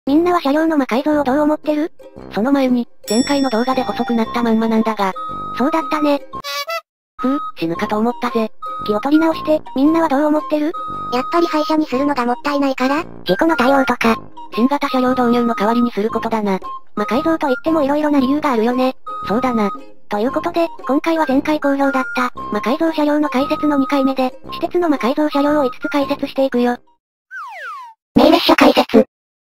みんなは車両の魔改造をどう思ってる？ その前に、前回の動画で細くなったまんまなんだが。 そうだったね。 死ぬかと思ったぜ。 気を取り直して、みんなはどう思ってる？ やっぱり廃車にするのがもったいないから、事故の対応とか、 新型車両導入の代わりにすることだな。 魔改造といっても色々な理由があるよね。 そうだな。 ということで、今回は前回好評だった、魔改造車両の解説の2回目で、私鉄の魔改造車両を5つ解説していくよ。 名列車解説。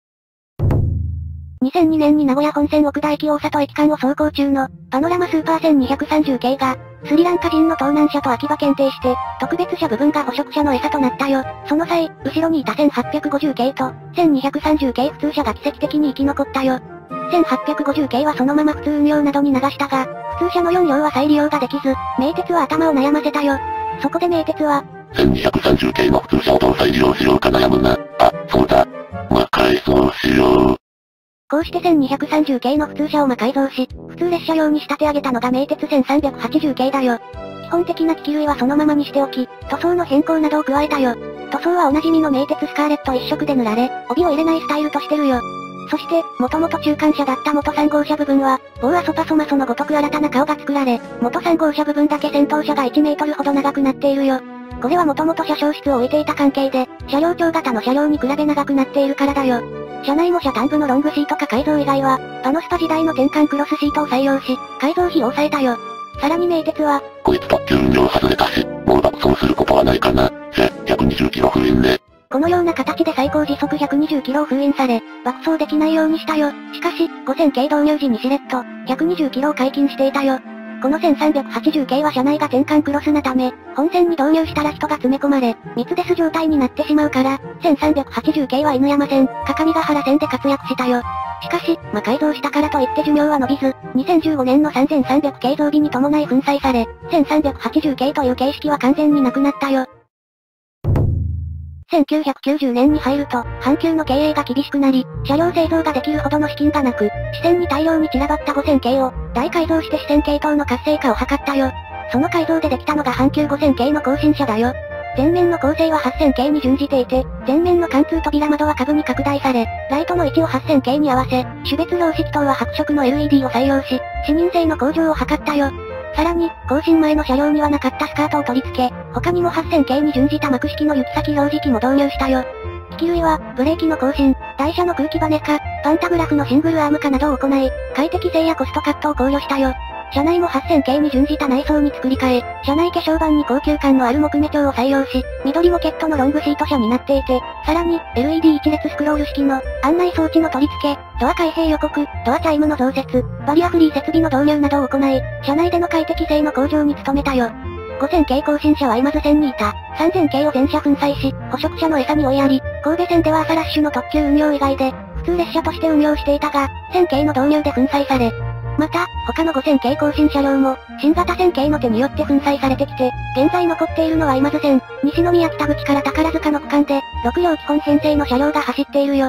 2002年に名古屋本線奥田駅大里駅間を走行中の、パノラマスーパー1230系が、スリランカ人の盗難車と秋葉検定して、特別車部分が捕食車の餌となったよ。その際、後ろにいた1850系と、1230系普通車が奇跡的に生き残ったよ。1850系はそのまま普通運用などに流したが、普通車の4両は再利用ができず、名鉄は頭を悩ませたよ。そこで名鉄は、 1230系の普通車をどう再利用しようか悩むな。あ、そうだ。魔改造しよう。 こうして1230系の普通車を魔改造し、普通列車用に仕立て上げたのが名鉄1380系だよ。基本的な機器類はそのままにしておき、塗装の変更などを加えたよ。塗装はおなじみの名鉄スカーレット一色で塗られ、帯を入れないスタイルとしてるよ。そして、もともと中間車だった元3号車部分は、ボーアソパソマソのごとく新たな顔が作られ、元3号車部分だけ先頭車が1メートルほど長くなっているよ。これはもともと車掌室を置いていた関係で、車両長型の車両に比べ長くなっているからだよ。車内も車端部のロングシートか改造以外は、パノスパ時代の転換クロスシートを採用し、改造費を抑えたよ。さらに名鉄は、 こいつ特急運用外れたし、もう爆走することはないかな。120キロ封印ね。 このような形で最高時速120キロを封印され、爆走できないようにしたよ。しかし、5000系導入時にしれっと、120キロを解禁していたよ。この1380系は車内が転換クロスなため、本線に導入したら人が詰め込まれ、密デス状態になってしまうから、1380系は犬山線、各務原線で活躍したよ。しかし、魔改造したからといって寿命は伸びず、2015年の3300系増備に伴い粉砕され、1380系という形式は完全になくなったよ。1990年に入ると、阪急の経営が厳しくなり、車両製造ができるほどの資金がなく、支線に大量に散らばった5000系を、大改造して支線系統の活性化を図ったよ。その改造でできたのが阪急5000系の更新車だよ。前面の構成は8000系に準じていて、前面の貫通扉窓は下部に拡大され、ライトの位置を8000系に合わせ、種別標識灯は白色の LED を採用し、視認性の向上を図ったよ。さらに、更新前の車両にはなかったスカートを取り付け、他にも8000系に準じた幕式の行き先表示器も導入したよ。機器類は、ブレーキの更新、台車の空気バネ化、パンタグラフのシングルアーム化などを行い、快適性やコストカットを考慮したよ。車内も8000系に準じた内装に作り変え、車内化粧板に高級感のある木目調を採用し、緑モケットのロングシート車になっていて、さらに、LED 一列スクロール式の案内装置の取り付け、ドア開閉予告、ドアチャイムの増設、バリアフリー設備の導入などを行い、車内での快適性の向上に努めたよ。5000系更新車は今津線にいた、3000系を全車粉砕し、捕食車の餌に追いやり、神戸線では朝ラッシュの特急運用以外で、普通列車として運用していたが、1000系の導入で粉砕され、また、他の5000系更新車両も、新型1000系の手によって粉砕されてきて、現在残っているのは今津線、西宮北口から宝塚の区間で、6両基本編成の車両が走っているよ。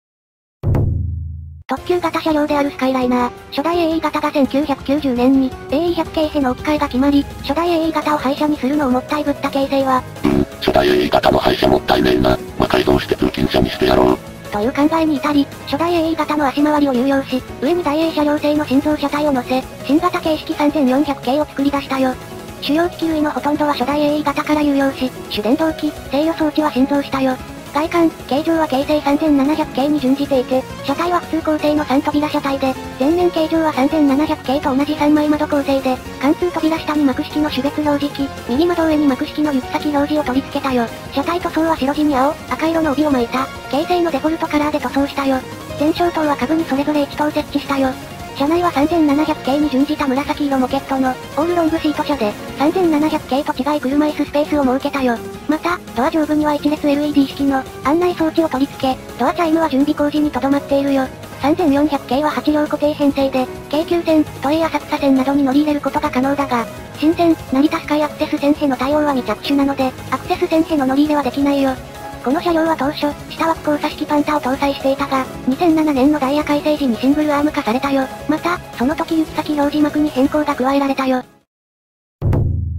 特急型車両であるスカイライナー、初代 AE 型が1990年に、AE100 系への置き換えが決まり、初代 AE 型を廃車にするのをもったいぶった形成は、 初代 AE 型の廃車もったいねえな。魔改造して通勤車にしてやろう。 という考えに至り、初代 AE 型の足回りを有用し、上に大 A 車両製の心臓車体を乗せ、新型形式3400系を作り出したよ。主要機器類のほとんどは初代 AE 型から有用し、主電動機、制御装置は新造したよ。外観、形状は京成3700系に準じていて、車体は普通構成の3扉車体で、前面形状は3700系と同じ3枚窓構成で、貫通扉下に幕式の種別表示器、右窓上に幕式の行き先表示を取り付けたよ。車体塗装は白地に青、赤色の帯を巻いた、京成のデフォルトカラーで塗装したよ。前照灯は下部にそれぞれ1灯設置したよ。車内は3700系に準じた紫色モケットの、オールロングシート車で、3700系と違い車椅子スペースを設けたよ。また、ドア上部には一列 LED 式の、案内装置を取り付け、ドアチャイムは準備工事にとどまっているよ。3400系は8両固定編成で、京急線、都営浅草線などに乗り入れることが可能だが、新線、成田スカイアクセス線への対応は未着手なので、アクセス線への乗り入れはできないよ。この車両は当初、下枠交差式パンタを搭載していたが、2007年のダイヤ改正時にシングルアーム化されたよ。また、その時行き先表示幕に変更が加えられたよ。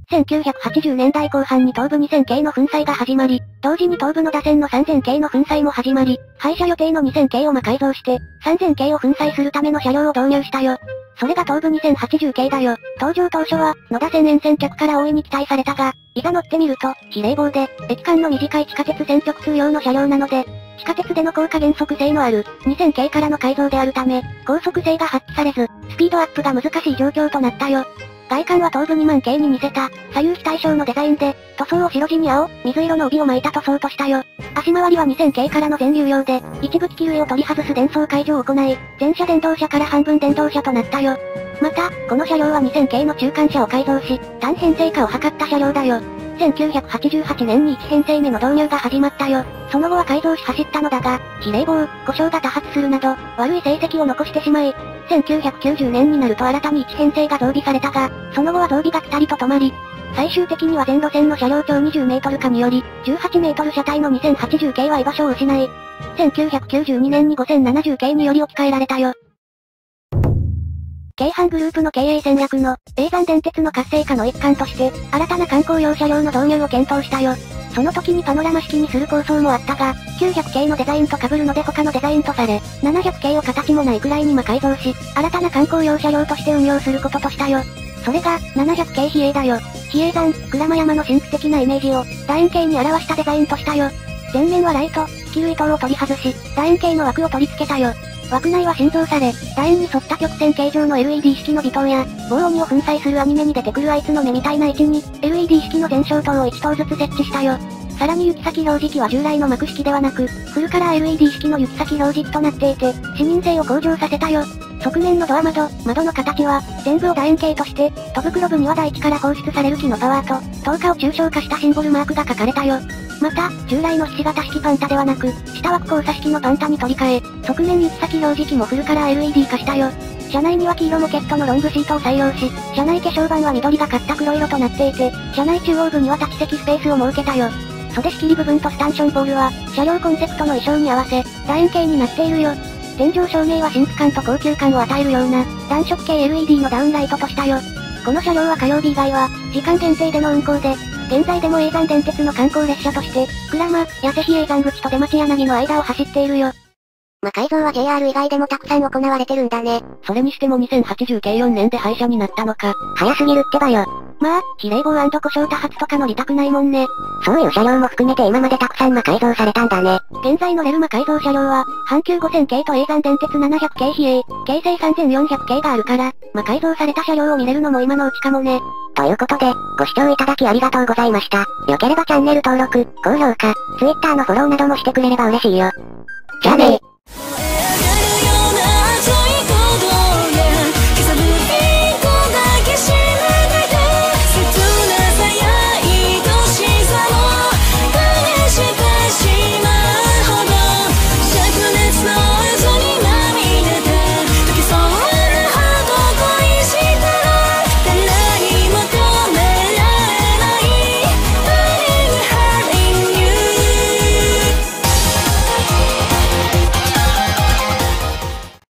1980年代後半に東武2000系の粉砕が始まり、同時に東武野田線の3000系の粉砕も始まり、廃車予定の2000系を改造して、3000系を粉砕するための車両を導入したよ。それが東武2080系だよ。登場当初は、野田線沿線客から大いに期待されたが、いざ乗ってみると、非冷房で、駅間の短い地下鉄線直通用の車両なので、地下鉄での高架減速性のある、2000系からの改造であるため、高速性が発揮されず、スピードアップが難しい状況となったよ。外観は東武2万系に似せた、左右非対称のデザインで、塗装を白地に青、水色の帯を巻いた塗装としたよ。足回りは2000系からの全流用で、一部機器類を取り外す電装解除を行い、全車電動車から半分電動車となったよ。また、この車両は2000系の中間車を改造し、単編成化を図った車両だよ。1988年に1編成目の導入が始まったよ。その後は改造し走ったのだが、非冷房、故障が多発するなど、悪い成績を残してしまい、1990年になると新たに1編成が増備されたが、その後は増備がピタリと止まり、最終的には全路線の車両長20メートル化により、18メートル車体の2080系は居場所を失い、1992年に5070系により置き換えられたよ。京阪グループの経営戦略の、叡山電鉄の活性化の一環として、新たな観光用車両の導入を検討したよ。その時にパノラマ式にする構想もあったが、900系のデザインと被るので他のデザインとされ、700系を形もないくらいに改造し、新たな観光用車両として運用することとしたよ。それが、700系比叡だよ。比叡山、鞍馬山の神秘的なイメージを、楕円形に表したデザインとしたよ。前面はライト、気類灯を取り外し、楕円形の枠を取り付けたよ。枠内は新造され、楕円に沿った曲線形状の LED 式の微灯や、棒鬼を粉砕するアニメに出てくるあいつの目みたいな位置に、LED 式の全照灯を1灯ずつ設置したよ。さらに行き先表示器は従来の幕式ではなく、フルカラー LED 式の行き先表示器となっていて、視認性を向上させたよ。側面のドア窓の形は、全部を楕円形として、戸袋部には大地から放出される木のパワーと、灯火を抽象化したシンボルマークが書かれたよ。また、従来のひし形式パンタではなく、下枠交差式のパンタに取り替え、側面行き先表示器もフルカラー LED 化したよ。車内には黄色モケットのロングシートを採用し、車内化粧板は緑がかった黒色となっていて、車内中央部には立ち席スペースを設けたよ。袖仕切り部分とスタンションポールは、車両コンセプトの衣装に合わせ、楕円形になっているよ。天井照明は新婦感と高級感を与えるような、暖色系 LED のダウンライトとしたよ。この車両は火曜日以外は、時間限定での運行で、現在でも叡山電鉄の観光列車として、鞍馬、八瀬比叡山口と出町柳の間を走っているよ。 改造は JR 以外でもたくさん行われてるんだね。 それにしても2080系4年で廃車になったのか。 早すぎるってばよ。 まあ、非冷房&故障多発とか乗りたくないもんね。 そういう車両も含めて今までたくさん改造されたんだね。 現在のレルマ改造車両は、阪急5000系と叡山電鉄700系比叡、京成3400系があるから、改造された車両を見れるのも今のうちかもね。 ということで、ご視聴いただきありがとうございました。よければチャンネル登録、高評価、Twitter のフォローなどもしてくれれば嬉しいよ。じゃあねー。